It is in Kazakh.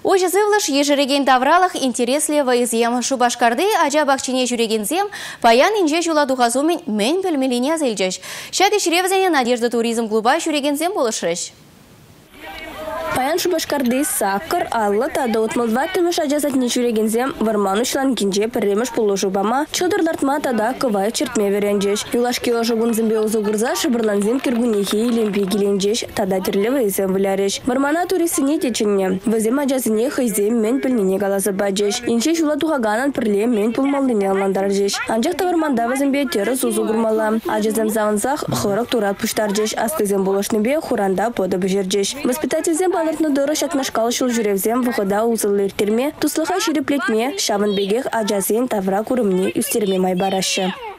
Ожы зывлыш ежереген тавралах интересле вайызем Шубашкарды ажа бақчине жүрегензем паян инже жуладуғазумен мен пілмеліне зәлжеш. Шады шіревзене Надежда туризм клуба жүрегензем болышыш. Паян Шубашкарды саккар алла тада отмалдва тымыш ажазатне жүрегензем варманышлан кинже пірреміш полушу бама чодырлартма тада кывай чертме веренжеш. Юлашки ожығын зімбе озуғырза шыбырланзем кіргунехе илемпе келенжеш тада тірлі вайзем выляреш. Вармана туристіне течінне. Вазем ажазыне хайзем мен пілнене қаласы баджеш. Инше жула туғаганан пірле мен пулмалдыне аландаржеш. Анжақта варманда вазембе теріс озуғырмала. Ажазем завынсақ хырық турат пуштаржеш. Астызем болышныбе хуранда поды бжерджеш. Воспитательзем балыртны дұры шатнашқалы шыл жүревзем вғыда ұзылы иртерме, туслыға шереплетме, шабын бегех ажазен тавра күрімне үстерме майбарашы.